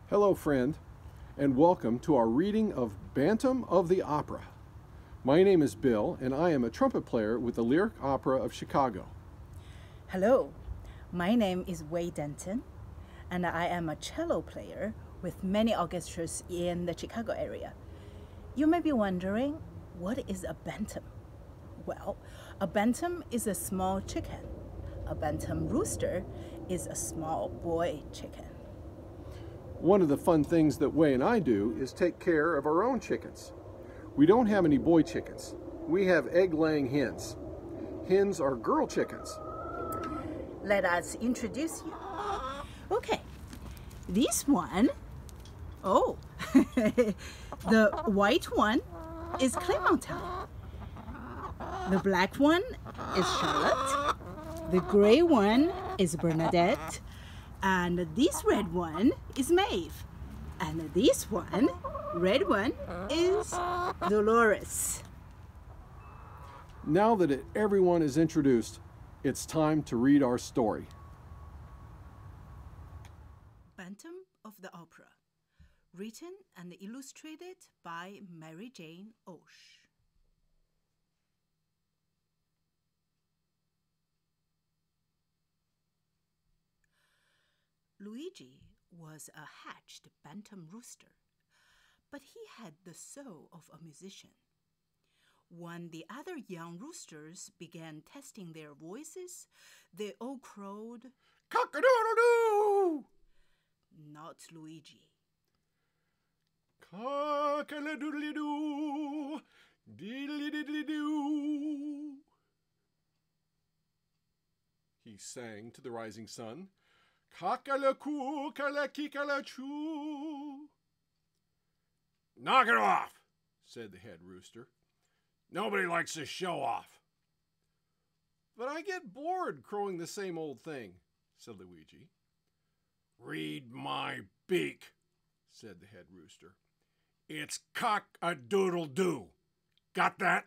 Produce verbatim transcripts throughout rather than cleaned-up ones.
Hello, friend, and welcome to our reading of Bantam of the Opera. My name is Bill, and I am a trumpet player with the Lyric Opera of Chicago. Hello, my name is Wei Denton, and I am a cello player with many orchestras in the Chicago area. You may be wondering, what is a bantam? Well, a bantam is a small chicken. A bantam rooster is a small boy chicken. One of the fun things that Wei and I do is take care of our own chickens. We don't have any boy chickens. We have egg-laying hens. Hens are girl chickens. Let us introduce you. Okay, this one, oh, the white one is Clementine. The black one is Charlotte. The gray one is Bernadette. And this red one is Maeve. And this one, red one, is Dolores. Now that it, everyone is introduced, it's time to read our story. Bantam of the Opera, written and illustrated by Mary Jane Auch. Luigi was a hatched bantam rooster, but he had the soul of a musician. When the other young roosters began testing their voices, they all crowed, Cock-a-doodle-doo! Not Luigi. Cock-a-doodle-doo! Diddly-diddly-doo! He sang to the rising sun. Cock-a-la-coo, ca-la-kee-ca-la-choo. Knock it off, said the head rooster. Nobody likes to show off. But I get bored crowing the same old thing, said Luigi. Read my beak, said the head rooster. It's cock-a-doodle-doo. Got that?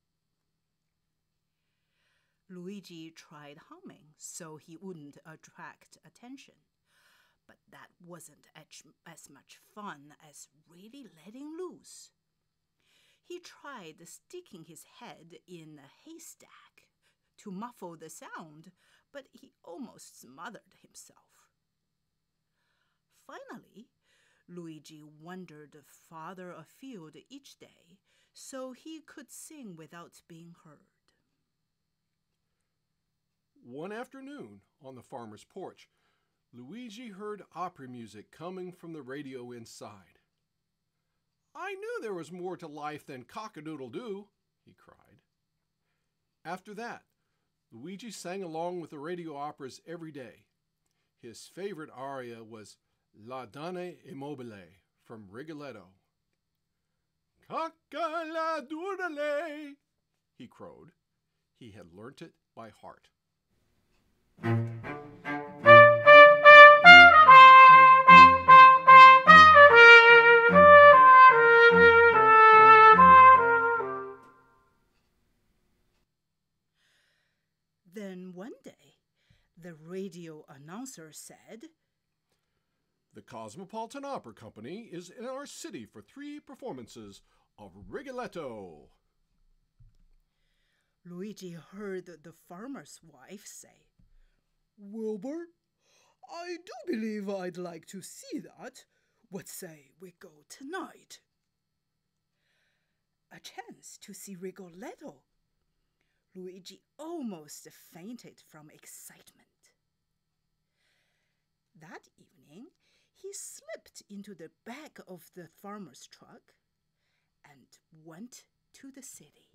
Luigi tried humming so he wouldn't attract attention, but that wasn't as much fun as really letting loose. He tried sticking his head in a haystack to muffle the sound, but he almost smothered himself. Finally, Luigi wandered farther afield each day so he could sing without being heard. One afternoon, on the farmer's porch, Luigi heard opera music coming from the radio inside. I knew there was more to life than cock-a-doodle-doo, he cried. After that, Luigi sang along with the radio operas every day. His favorite aria was La Donna Immobile from Rigoletto. Cock-a-la-doodle, he crowed. He had learnt it by heart. Then one day, the radio announcer said, The Cosmopolitan Opera Company is in our city for three performances of Rigoletto. Luigi heard the farmer's wife say, Wilbur, I do believe I'd like to see that. What say we go tonight? A chance to see Rigoletto. Luigi almost fainted from excitement. That evening, he slipped into the back of the farmer's truck and went to the city.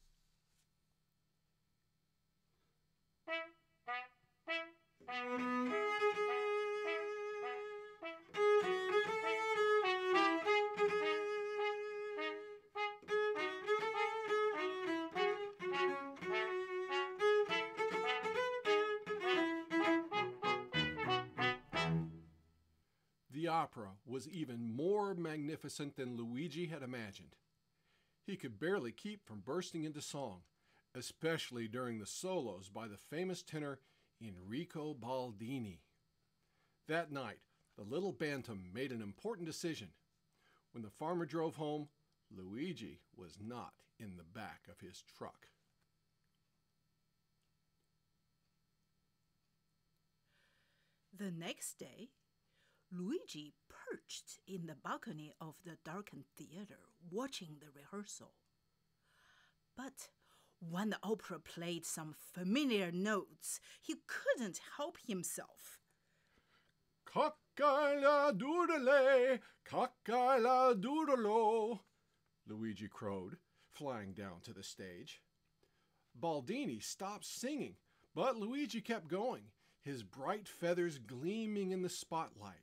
The opera was even more magnificent than Luigi had imagined. He could barely keep from bursting into song, especially during the solos by the famous tenor Enrico Baldini. That night, The little Bantam made an important decision. When the farmer drove home, Luigi was not in the back of his truck. The next day, Luigi perched in the balcony of the darkened theater, watching the rehearsal. But when the opera played some familiar notes, he couldn't help himself. Cock-a-doodle-dos, cock-a-doodle-dos, Luigi crowed, flying down to the stage. Baldini stopped singing, but Luigi kept going, his bright feathers gleaming in the spotlight.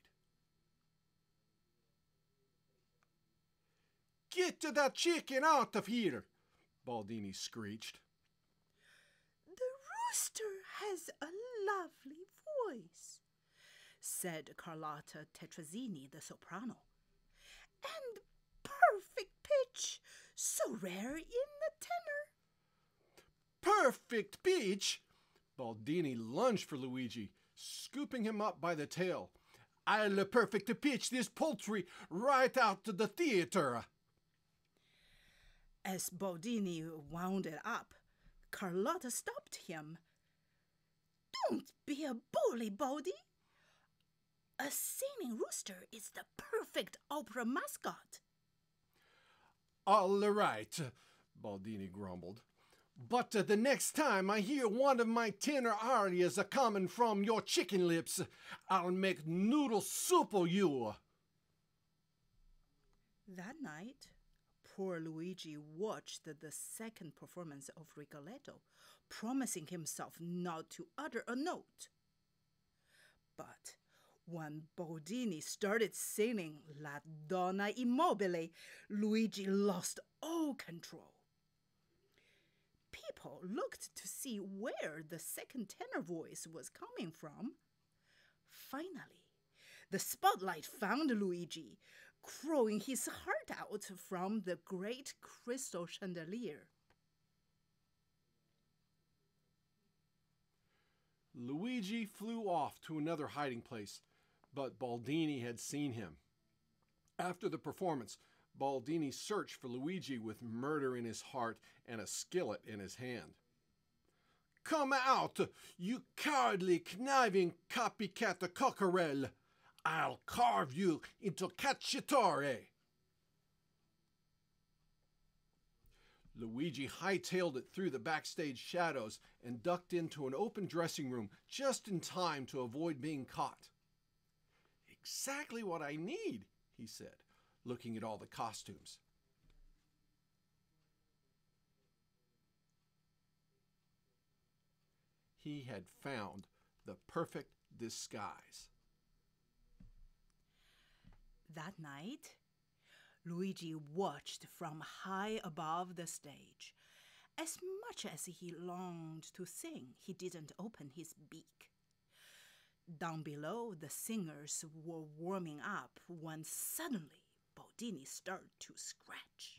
Get that chicken out of here, Baldini screeched. The rooster has a lovely voice, said Carlotta Tetrazzini, the soprano. And perfect pitch, so rare in the tenor. Perfect pitch! Baldini lunged for Luigi, scooping him up by the tail. I'll perfect pitch this poultry right out to the theater. As Baldini wound it up, Carlotta stopped him. Don't be a bully, Baldi. A singing rooster is the perfect opera mascot. All right, Baldini grumbled. But uh, the next time I hear one of my tenor arias a coming from your chicken lips, I'll make noodle soup of you. That night, poor Luigi watched the second performance of Rigoletto, promising himself not to utter a note. But when Baldini started singing La Donna Immobile, Luigi lost all control. People looked to see where the second tenor voice was coming from. Finally, the spotlight found Luigi, crowing his heart out from the great crystal chandelier. Luigi flew off to another hiding place, but Baldini had seen him. After the performance, Baldini searched for Luigi with murder in his heart and a skillet in his hand. Come out, you cowardly, conniving copycat cockerel! I'll carve you into cacciatore! Luigi hightailed it through the backstage shadows and ducked into an open dressing room just in time to avoid being caught. Exactly what I need, he said, looking at all the costumes. He had found the perfect disguise. That night, Luigi watched from high above the stage. As much as he longed to sing, he didn't open his beak. Down below, the singers were warming up when suddenly Baldini started to scratch.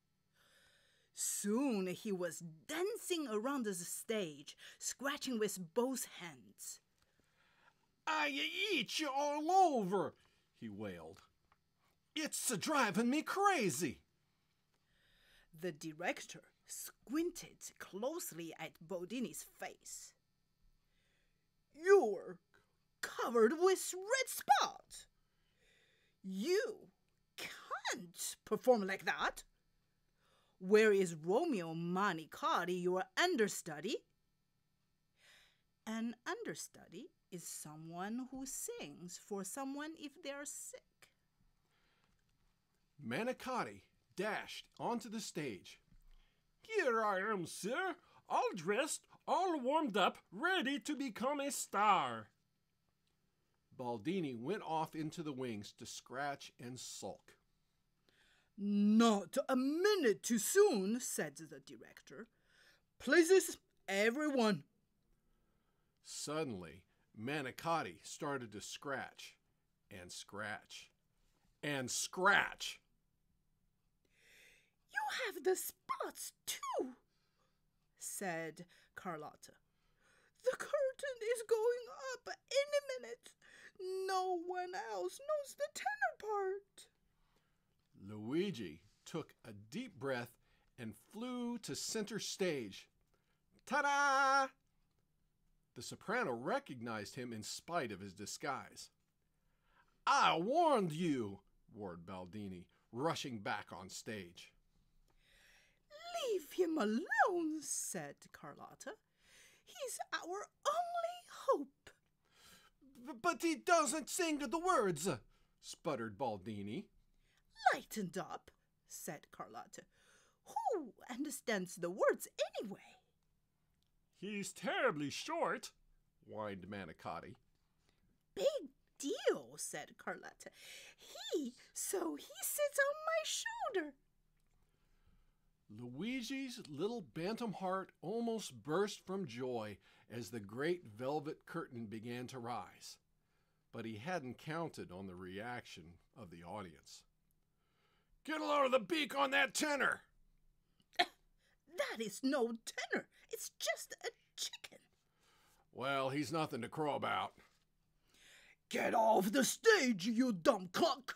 Soon he was dancing around the stage, scratching with both hands. I eat you all over, he wailed. It's driving me crazy. The director squinted closely at Baldini's face. You're covered with red spots. You can't perform like that. Where is Romeo Manicotti, your understudy? An understudy is someone who sings for someone if they're sick. Manicotti dashed onto the stage. Here I am, sir, all dressed, all warmed up, ready to become a star. Baldini went off into the wings to scratch and sulk. Not a minute too soon, said the director. Places, everyone. Suddenly, Manicotti started to scratch and scratch and scratch. You have the spots too, said Carlotta. The curtain is going up any minute. No one else knows the tenor part. Luigi took a deep breath and flew to center stage. Ta-da! The soprano recognized him in spite of his disguise. I warned you, roared Baldini, rushing back on stage. Leave him alone, said Carlotta. He's our only hope. But he doesn't sing the words, sputtered Baldini. Lightened up, said Carlotta. Who understands the words anyway? He's terribly short, whined Manicotti. Big deal, said Carlotta. He, so he sits on my shoulder. Luigi's little bantam heart almost burst from joy as the great velvet curtain began to rise. But he hadn't counted on the reaction of the audience. Get a load of the beak on that tenor! That is no tenor. It's just a chicken. Well, he's nothing to crow about. Get off the stage, you dumb cluck!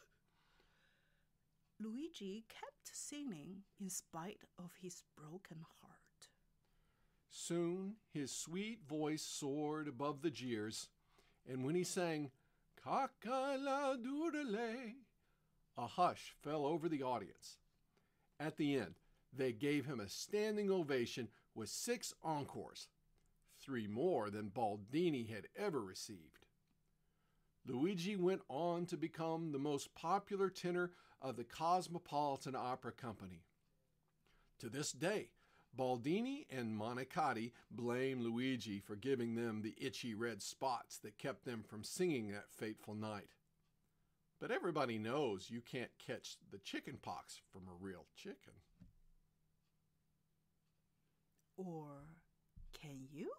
Luigi kept singing in spite of his broken heart. Soon his sweet voice soared above the jeers, and when he sang cock-a-doodle-dos, a hush fell over the audience. At the end, they gave him a standing ovation with six encores, three more than Baldini had ever received. Luigi went on to become the most popular tenor of the Cosmopolitan Opera Company. To this day, Baldini and Manicotti blame Luigi for giving them the itchy red spots that kept them from singing that fateful night. But everybody knows you can't catch the chicken pox from a real chicken. Or can you?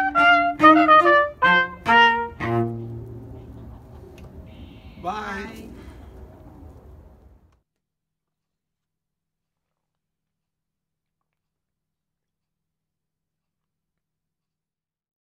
Bye.